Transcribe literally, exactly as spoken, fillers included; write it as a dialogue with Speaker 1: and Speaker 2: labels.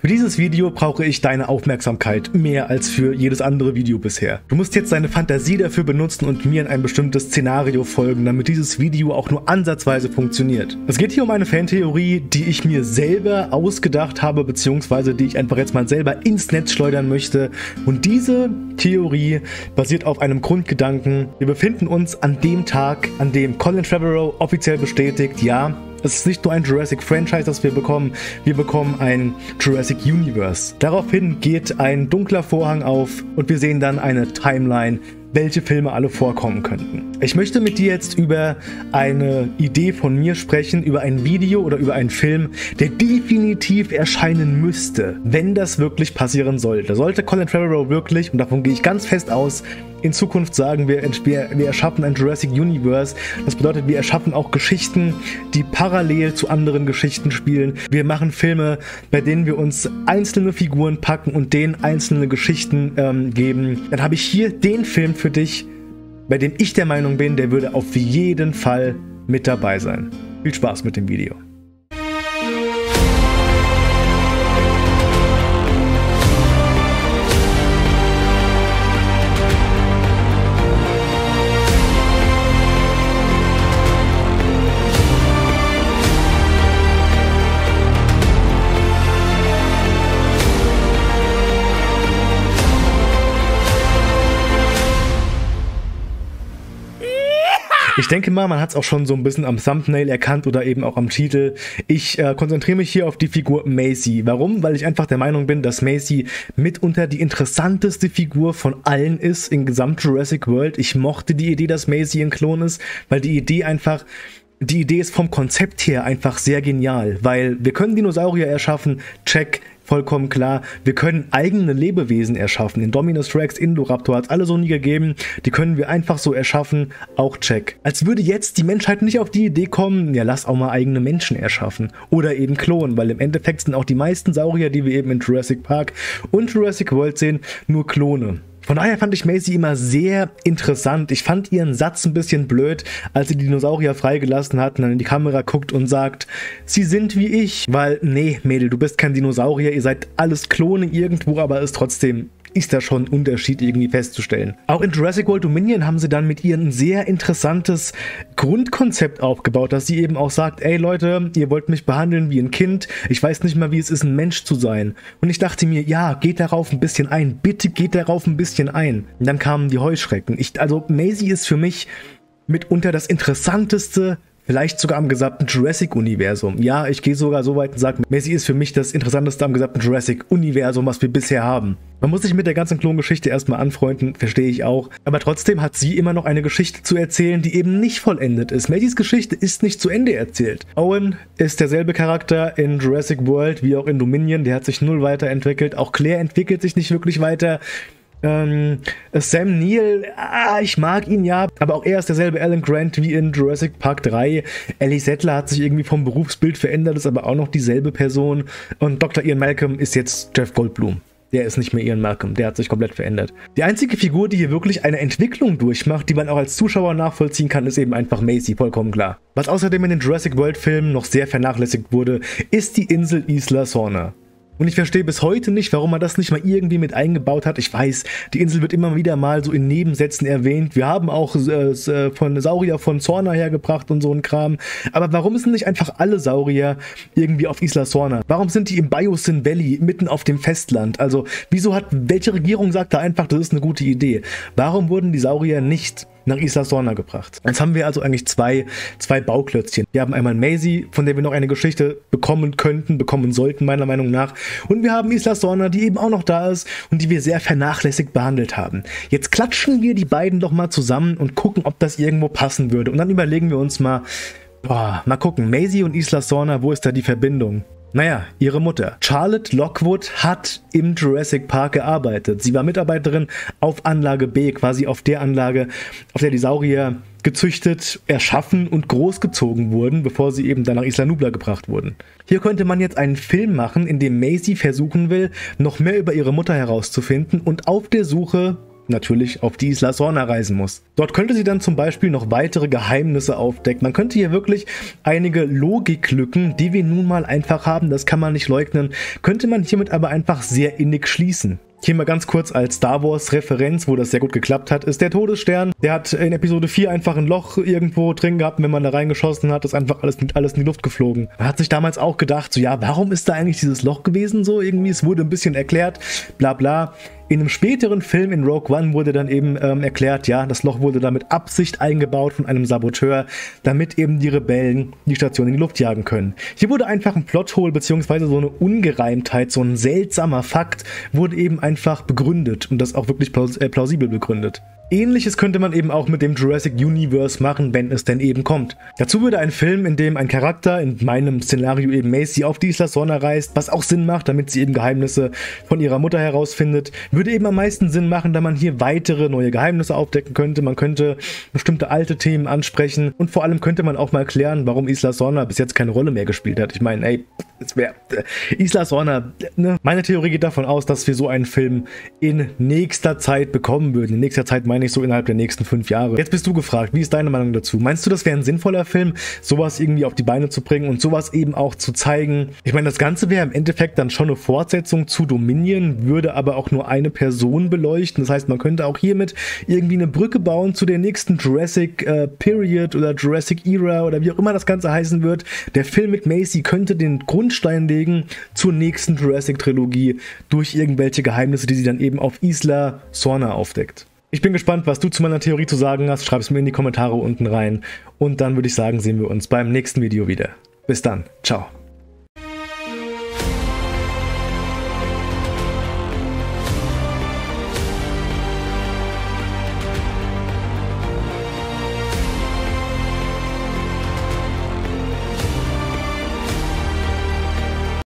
Speaker 1: Für dieses Video brauche ich deine Aufmerksamkeit mehr als für jedes andere Video bisher. Du musst jetzt deine Fantasie dafür benutzen und mir in ein bestimmtes Szenario folgen, damit dieses Video auch nur ansatzweise funktioniert. Es geht hier um eine Fantheorie, die ich mir selber ausgedacht habe, beziehungsweise die ich einfach jetzt mal selber ins Netz schleudern möchte. Und diese Theorie basiert auf einem Grundgedanken. Wir befinden uns an dem Tag, an dem Colin Trevorrow offiziell bestätigt, ja, es ist nicht nur ein Jurassic-Franchise, das wir bekommen, wir bekommen ein Jurassic Universe. Daraufhin geht ein dunkler Vorhang auf und wir sehen dann eine Timeline, welche Filme alle vorkommen könnten. Ich möchte mit dir jetzt über eine Idee von mir sprechen, über ein Video oder über einen Film, der definitiv erscheinen müsste, wenn das wirklich passieren sollte. Sollte Colin Trevorrow wirklich, und davon gehe ich ganz fest aus, in Zukunft sagen wir, wir, wir erschaffen ein Jurassic Universe. Das bedeutet, wir erschaffen auch Geschichten, die parallel zu anderen Geschichten spielen. Wir machen Filme, bei denen wir uns einzelne Figuren packen und denen einzelne Geschichten ähm, geben. Dann habe ich hier den Film für dich, bei dem ich der Meinung bin, der würde auf jeden Fall mit dabei sein. Viel Spaß mit dem Video. Ich denke mal, man hat es auch schon so ein bisschen am Thumbnail erkannt oder eben auch am Titel. Ich äh, konzentriere mich hier auf die Figur Maisie. Warum? Weil ich einfach der Meinung bin, dass Maisie mitunter die interessanteste Figur von allen ist in gesamt Jurassic World. Ich mochte die Idee, dass Maisie ein Klon ist, weil die Idee einfach... Die Idee ist vom Konzept her einfach sehr genial, weil wir können Dinosaurier erschaffen, check, vollkommen klar. Wir können eigene Lebewesen erschaffen. Indominus Rex, Indoraptor hat es alle so nie gegeben. Die können wir einfach so erschaffen, auch check. Als würde jetzt die Menschheit nicht auf die Idee kommen, ja, lass auch mal eigene Menschen erschaffen. Oder eben klonen, weil im Endeffekt sind auch die meisten Saurier, die wir eben in Jurassic Park und Jurassic World sehen, nur Klone. Von daher fand ich Maisie immer sehr interessant. Ich fand ihren Satz ein bisschen blöd, als sie die Dinosaurier freigelassen hat und dann in die Kamera guckt und sagt, sie sind wie ich. Weil, nee, Mädel, du bist kein Dinosaurier, ihr seid alles Klone irgendwo, aber ist trotzdem... ist da schon ein Unterschied irgendwie festzustellen. Auch in Jurassic World Dominion haben sie dann mit ihr ein sehr interessantes Grundkonzept aufgebaut, dass sie eben auch sagt, ey Leute, ihr wollt mich behandeln wie ein Kind, ich weiß nicht mal, wie es ist, ein Mensch zu sein. Und ich dachte mir, ja, geht darauf ein bisschen ein, bitte geht darauf ein bisschen ein. Und dann kamen die Heuschrecken. Ich, also Maisie ist für mich mitunter das interessanteste, vielleicht sogar am gesamten Jurassic-Universum. Ja, ich gehe sogar so weit und sage, Maisie ist für mich das Interessanteste am gesamten Jurassic-Universum, was wir bisher haben. Man muss sich mit der ganzen Klongeschichte erstmal anfreunden, verstehe ich auch. Aber trotzdem hat sie immer noch eine Geschichte zu erzählen, die eben nicht vollendet ist. Maisies Geschichte ist nicht zu Ende erzählt. Owen ist derselbe Charakter in Jurassic World wie auch in Dominion. Der hat sich null weiterentwickelt. Auch Claire entwickelt sich nicht wirklich weiter. Ähm, Sam Neill, ah, ich mag ihn ja, aber auch er ist derselbe Alan Grant wie in Jurassic Park drei. Ellie Sattler hat sich irgendwie vom Berufsbild verändert, ist aber auch noch dieselbe Person. Und Doktor Ian Malcolm ist jetzt Jeff Goldblum. Der ist nicht mehr Ian Malcolm, der hat sich komplett verändert. Die einzige Figur, die hier wirklich eine Entwicklung durchmacht, die man auch als Zuschauer nachvollziehen kann, ist eben einfach Maisie, vollkommen klar. Was außerdem in den Jurassic World Filmen noch sehr vernachlässigt wurde, ist die Insel Isla Sorna. Und ich verstehe bis heute nicht, warum man das nicht mal irgendwie mit eingebaut hat. Ich weiß, die Insel wird immer wieder mal so in Nebensätzen erwähnt. Wir haben auch äh, von Saurier von Sorna hergebracht und so ein Kram. Aber warum sind nicht einfach alle Saurier irgendwie auf Isla Sorna? Warum sind die im Biosyn Valley, mitten auf dem Festland? Also, wieso hat, welche Regierung sagt da einfach, das ist eine gute Idee? Warum wurden die Saurier nicht nach Isla Sorna gebracht? Jetzt haben wir also eigentlich zwei, zwei Bauklötzchen. Wir haben einmal Maisie, von der wir noch eine Geschichte bekommen könnten, bekommen sollten, meiner Meinung nach. Und wir haben Isla Sorna, die eben auch noch da ist und die wir sehr vernachlässigt behandelt haben. Jetzt klatschen wir die beiden doch mal zusammen und gucken, ob das irgendwo passen würde. Und dann überlegen wir uns mal, boah, mal gucken, Maisie und Isla Sorna, wo ist da die Verbindung? Naja, ihre Mutter. Charlotte Lockwood hat im Jurassic Park gearbeitet. Sie war Mitarbeiterin auf Anlage B, quasi auf der Anlage, auf der die Saurier gezüchtet, erschaffen und großgezogen wurden, bevor sie eben dann nach Isla Nublar gebracht wurden. Hier könnte man jetzt einen Film machen, in dem Maisie versuchen will, noch mehr über ihre Mutter herauszufinden und auf der Suche natürlich auf die Isla Sorna reisen muss. Dort könnte sie dann zum Beispiel noch weitere Geheimnisse aufdecken. Man könnte hier wirklich einige Logiklücken, die wir nun mal einfach haben, das kann man nicht leugnen, könnte man hiermit aber einfach sehr innig schließen. Hier mal ganz kurz als Star Wars Referenz, wo das sehr gut geklappt hat, ist der Todesstern. Der hat in Episode vier einfach ein Loch irgendwo drin gehabt und wenn man da reingeschossen hat, ist einfach alles, alles in die Luft geflogen. Man hat sich damals auch gedacht, so ja, warum ist da eigentlich dieses Loch gewesen so irgendwie? Es wurde ein bisschen erklärt, bla bla. In einem späteren Film in Rogue One wurde dann eben ähm, erklärt, ja, das Loch wurde da mit Absicht eingebaut von einem Saboteur, damit eben die Rebellen die Station in die Luft jagen können. Hier wurde einfach ein Plothole bzw. so eine Ungereimtheit, so ein seltsamer Fakt wurde eben einfach begründet und das auch wirklich plaus äh, plausibel begründet. Ähnliches könnte man eben auch mit dem Jurassic Universe machen, wenn es denn eben kommt. Dazu würde ein Film, in dem ein Charakter, in meinem Szenario eben Maisie, auf die Isla Sorna reist, was auch Sinn macht, damit sie eben Geheimnisse von ihrer Mutter herausfindet, würde eben am meisten Sinn machen, da man hier weitere neue Geheimnisse aufdecken könnte. Man könnte bestimmte alte Themen ansprechen und vor allem könnte man auch mal klären, warum Isla Sorna bis jetzt keine Rolle mehr gespielt hat. Ich meine, ey, es wäre äh, Isla Sorna, ne? Meine Theorie geht davon aus, dass wir so einen Film in nächster Zeit bekommen würden. In nächster Zeit meine ich so innerhalb der nächsten fünf Jahre. Jetzt bist du gefragt, wie ist deine Meinung dazu? Meinst du, das wäre ein sinnvoller Film, sowas irgendwie auf die Beine zu bringen und sowas eben auch zu zeigen? Ich meine, das Ganze wäre im Endeffekt dann schon eine Fortsetzung zu Dominion, würde aber auch nur eine Person beleuchten. Das heißt, man könnte auch hiermit irgendwie eine Brücke bauen zu der nächsten Jurassic äh, Period oder Jurassic Era oder wie auch immer das Ganze heißen wird. Der Film mit Maisie könnte den Grundstein legen zur nächsten Jurassic-Trilogie durch irgendwelche Geheimnisse, die sie dann eben auf Isla Sorna aufdeckt. Ich bin gespannt, was du zu meiner Theorie zu sagen hast. Schreib es mir in die Kommentare unten rein. Und dann würde ich sagen, sehen wir uns beim nächsten Video wieder. Bis dann. Ciao.